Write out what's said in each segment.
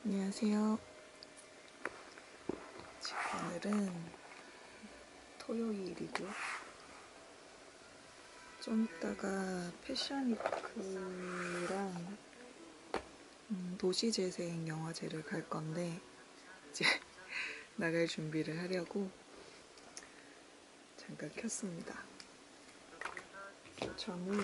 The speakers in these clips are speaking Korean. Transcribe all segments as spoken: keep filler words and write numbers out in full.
안녕하세요. 지금 오늘은 토요일이고 좀 이따가 패션위크랑 음, 도시재생 영화제를 갈 건데 이제 나갈 준비를 하려고 잠깐 켰습니다. 저는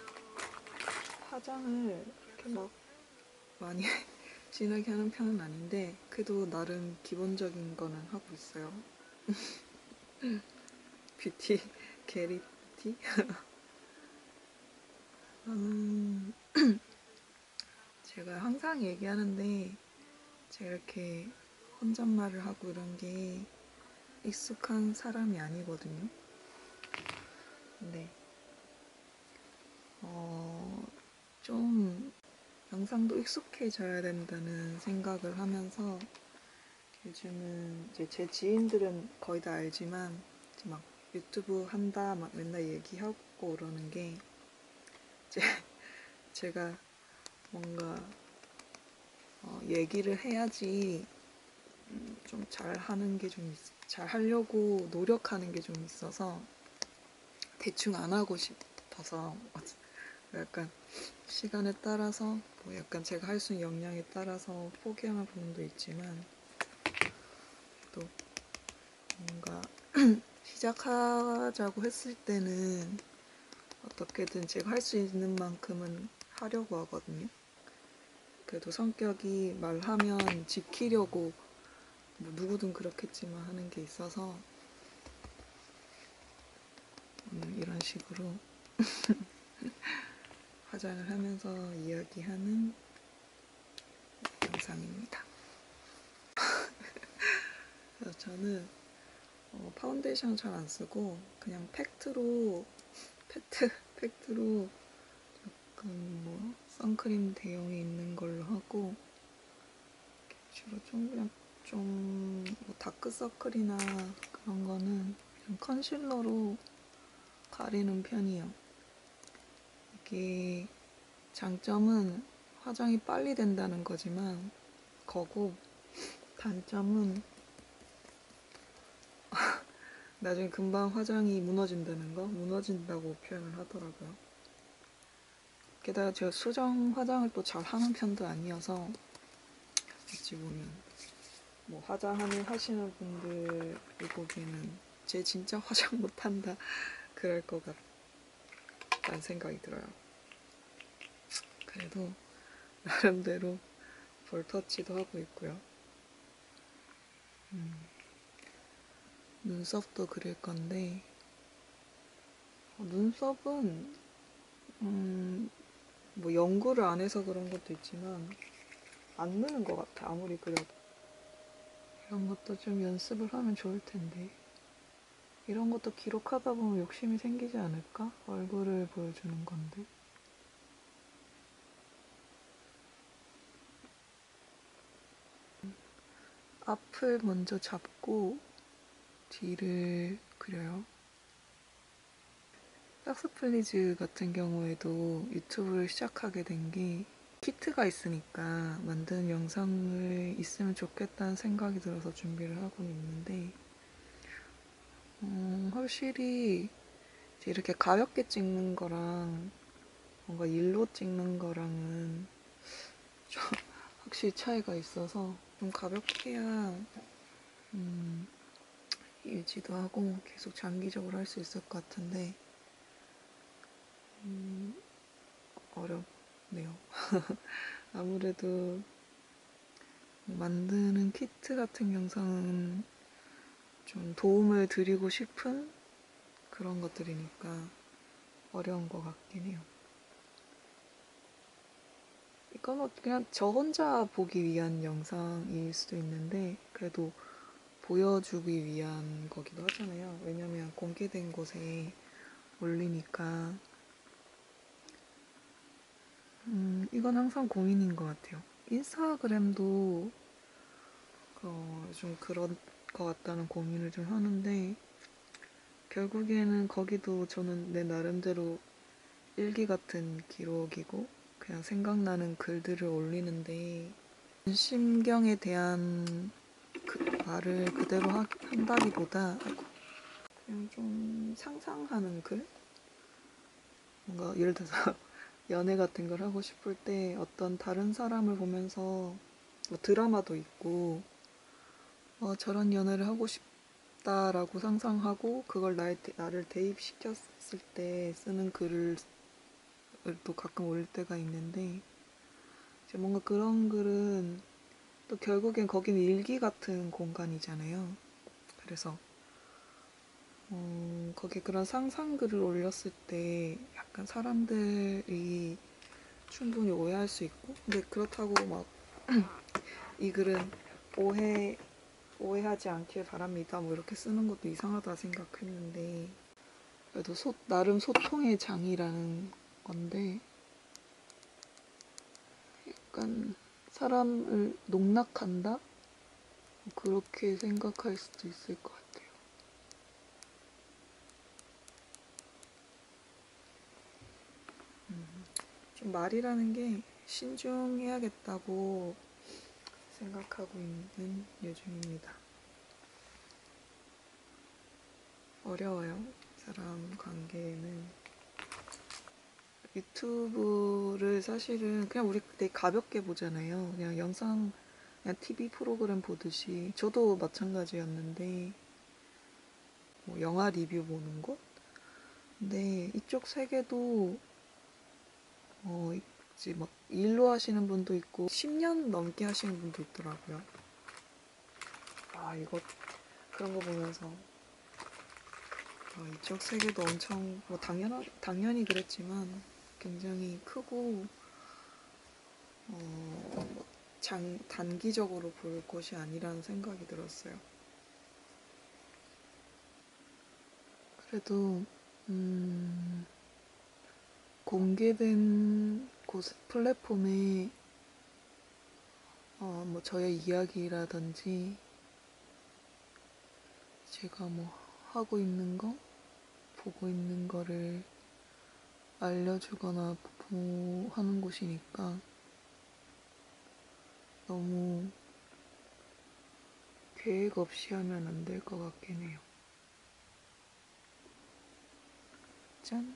화장을 그렇게 막 많이 진하게 하는 편은 아닌데 그래도 나름 기본적인 거는 하고 있어요. 뷰티 게리티? 음, 제가 항상 얘기하는데 제가 이렇게 혼잣말을 하고 이런 게 익숙한 사람이 아니거든요. 근데 어, 좀 영상도 익숙해져야 된다는 생각을 하면서 요즘은 이제 제 지인들은 거의 다 알지만 이제 막 유튜브 한다 막 맨날 얘기하고 그러는 게 이제 제가 뭔가 어, 얘기를 해야지 좀 잘하는 게 좀 잘 하려고 노력하는 게 좀 있어서 대충 안 하고 싶어서 약간 시간에 따라서 뭐 약간 제가 할 수 있는 역량에 따라서 포기하는 부분도 있지만 또 뭔가 시작하자고 했을 때는 어떻게든 제가 할 수 있는 만큼은 하려고 하거든요. 그래도 성격이 말하면 지키려고 뭐 누구든 그렇겠지만 하는 게 있어서 오늘 이런 식으로 화장을 하면서 이야기하는 영상입니다. 그래서 저는 어, 파운데이션 잘 안 쓰고 그냥 팩트로 팩트 팩트로 약간 뭐 선크림 대용이 있는 걸로 하고 주로 좀 그냥 좀뭐 다크서클이나 그런 거는 그냥 컨실러로 가리는 편이에요. 이게 장점은 화장이 빨리 된다는 거지만 거고 단점은 나중에 금방 화장이 무너진다는 거? 무너진다고 표현을 하더라고요. 게다가 제가 수정 화장을 또 잘 하는 편도 아니어서 어찌 보면 뭐 화장하는 하시는 분들이 보기에는 쟤 진짜 화장 못한다 그럴 것 같다는 생각이 들어요. 그래도 나름대로 볼터치도 하고 있고요. 음, 눈썹도 그릴 건데 어, 눈썹은 음, 뭐 연구를 안 해서 그런 것도 있지만 안 느는 것 같아. 아무리 그려도. 이런 것도 좀 연습을 하면 좋을 텐데. 이런 것도 기록하다 보면 욕심이 생기지 않을까? 얼굴을 보여주는 건데. 앞을 먼저 잡고 뒤를 그려요. 싹스플리즈 같은 경우에도 유튜브를 시작하게 된 게 키트가 있으니까 만든 영상을 있으면 좋겠다는 생각이 들어서 준비를 하고는 있는데 음, 확실히 이렇게 가볍게 찍는 거랑 뭔가 일로 찍는 거랑은 좀 확실히 차이가 있어서 좀 가볍게 해야 음, 유지도 하고 계속 장기적으로 할 수 있을 것 같은데 음, 어렵네요. 아무래도 만드는 키트 같은 영상은 좀 도움을 드리고 싶은 그런 것들이니까 어려운 것 같긴 해요. 이건 그냥 저 혼자 보기 위한 영상일 수도 있는데 그래도 보여주기 위한 거기도 하잖아요. 왜냐면 공개된 곳에 올리니까 음, 이건 항상 고민인 것 같아요. 인스타그램도 어, 좀 그런 것 같다는 고민을 좀 하는데 결국에는 거기도 저는 내 나름대로 일기 같은 기록이고 그냥 생각나는 글들을 올리는데 심경에 대한 그 말을 그대로 하, 한다기보다 그냥 좀 상상하는 글? 뭔가 예를 들어서 연애 같은 걸 하고 싶을 때 어떤 다른 사람을 보면서 뭐 드라마도 있고 어, 저런 연애를 하고 싶다라고 상상하고 그걸 나의, 나를 대입시켰을 때 쓰는 글을 또 가끔 올릴 때가 있는데 이제 뭔가 그런 글은 또 결국엔 거긴 일기 같은 공간이잖아요. 그래서 어, 거기에 그런 상상글을 올렸을 때 약간 사람들이 충분히 오해할 수 있고 근데 그렇다고 막 이 글은 오해, 오해하지 않길 바랍니다 뭐 이렇게 쓰는 것도 이상하다 생각했는데 그래도 소, 나름 소통의 장이라는 건데 약간 사람을 농락한다? 그렇게 생각할 수도 있을 것 같아요. 좀 말이라는 게 신중해야겠다고 생각하고 있는 요즘입니다. 어려워요. 사람 관계는. 유튜브를 사실은 그냥 우리 되게 가볍게 보잖아요. 그냥 영상, 그냥 티비 프로그램 보듯이. 저도 마찬가지였는데, 뭐 영화 리뷰 보는 것? 근데 이쪽 세계도, 어, 이제 막 일로 하시는 분도 있고, 십 년 넘게 하시는 분도 있더라고요. 아, 이거, 그런 거 보면서, 어, 이쪽 세계도 엄청, 뭐 당연, 당연히 그랬지만, 굉장히 크고, 어, 장, 단기적으로 볼 것이 아니라는 생각이 들었어요. 그래도 음, 공개된 곳 플랫폼에 어, 뭐 저의 이야기라든지 제가 뭐 하고 있는 거, 보고 있는 거를 알려주거나 보, 하는 곳이니까 너무 계획 없이 하면 안 될 것 같긴 해요. 짠!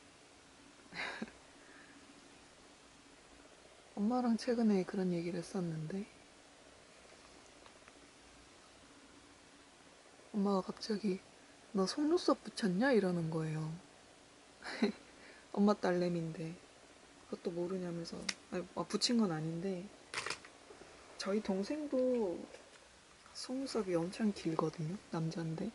엄마랑 최근에 그런 얘기를 했었는데 엄마가 갑자기 너 속눈썹 붙였냐? 이러는 거예요. 엄마 딸내미인데 그것도 모르냐면서 아니, 아, 붙인 건 아닌데 저희 동생도 속눈썹이 엄청 길거든요. 남잔데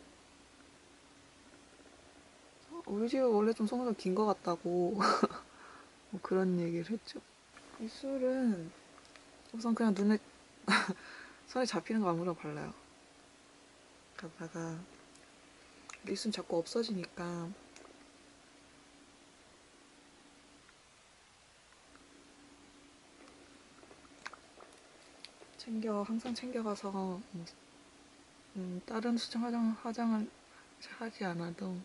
어, 우리 집은 원래 좀 속눈썹 긴 것 같다고 뭐 그런 얘기를 했죠. 입술은 우선 그냥 눈에 손에 잡히는 거 아무나 발라요. 그러다가 입술 자꾸 없어지니까 챙겨 항상 챙겨가서 음, 다른 수정 화장, 화장을 하지 않아도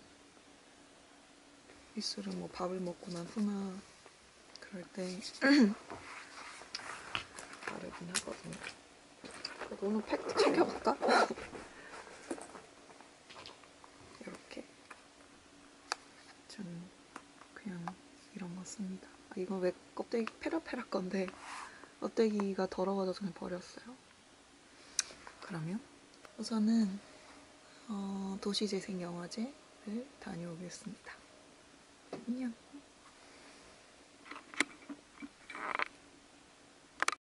입술은 뭐 밥을 먹고 난 후나 그럴 때 바르긴 하거든요. 그래도 오늘 팩트 챙겨갈까? 이렇게 저는 그냥 이런 거 씁니다. 아, 이건 왜 껍데기 페라페라 건데 껍데기가 더러워져서 그냥 버렸어요. 그러면 우선은 어, 도시재생영화제를 다녀오겠습니다. 안녕.